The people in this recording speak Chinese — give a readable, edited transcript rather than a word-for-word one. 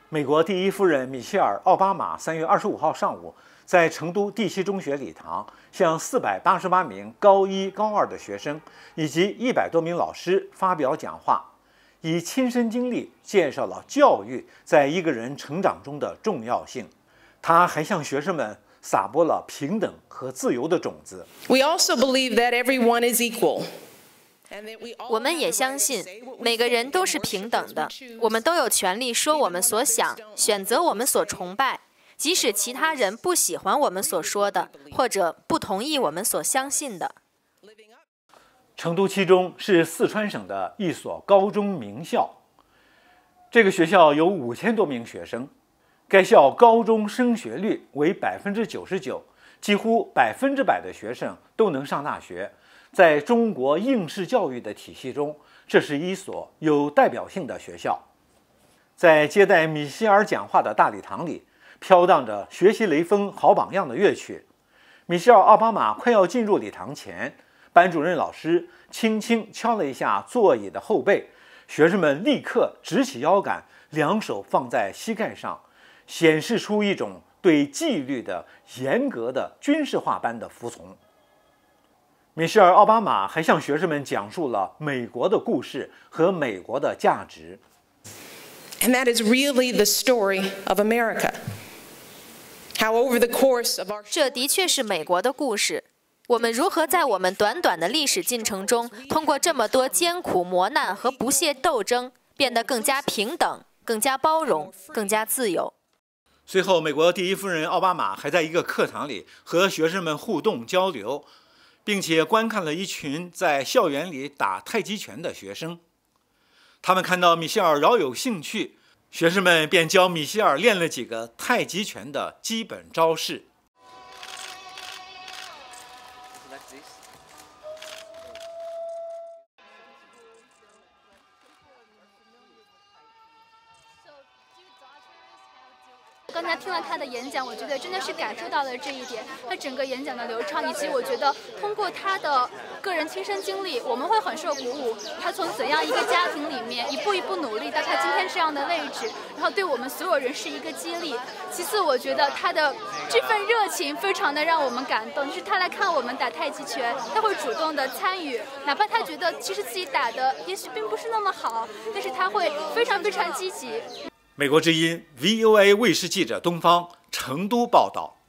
美国第一夫人米歇尔·奥巴马3月25号上午在成都第7中学礼堂向488名高1、高2的学生以及100多名老师发表讲话，以亲身经历介绍了教育在一个人成长中的重要性。他还向学生们撒播了平等和自由的种子。 We also believe that everyone is equal. 我们也相信每个人都是平等的，我们都有权利说我们所想，选择我们所崇拜，即使其他人不喜欢我们所说的，或者不同意我们所相信的。 成都七中是四川省的一所高中名校，这个学校有5000多名学生，该校高中升学率为99%，几乎100%的学生都能上大学。在中国应试教育的体系中，这是一所有代表性的学校。在接待米歇尔讲话的大礼堂里，飘荡着学习雷锋好榜样的乐曲。米歇尔·奥巴马快要进入礼堂前，班主任老师轻轻敲了一下座椅的后背，学生们立刻直起腰杆，两手放在膝盖上，显示出一种对纪律的严格的军事化般的服从。米歇尔·奥巴马还向学生们讲述了美国的故事和美国的价值。 And that is really the story of America. How over the course of our 这的确是美国的故事。我们如何在我们短短的历史进程中，通过这么多艰苦磨难和不懈斗争，变得更加平等、更加包容、更加自由。 随后，美国第一夫人奥巴马还在一个课堂里和学生们互动交流，并且观看了一群在校园里打太极拳的学生。他们看到米歇尔饶有兴趣，学生们便教米歇尔练了几个太极拳的基本招式。 刚才听了他的演讲，我觉得真的是感受到了这一点，他整个演讲的流畅，以及我觉得通过他的个人亲身经历，我们会很受鼓舞。他从怎样一个家庭里面一步一步努力到他今天这样的位置，然后对我们所有人是一个激励。其次，我觉得他的这份热情非常的让我们感动，就是他来看我们打太极拳，他会主动的参与，哪怕他觉得其实自己打的也许并不是那么好，但是他会非常非常积极。 美国之音 VOA 卫视记者东方成都报道。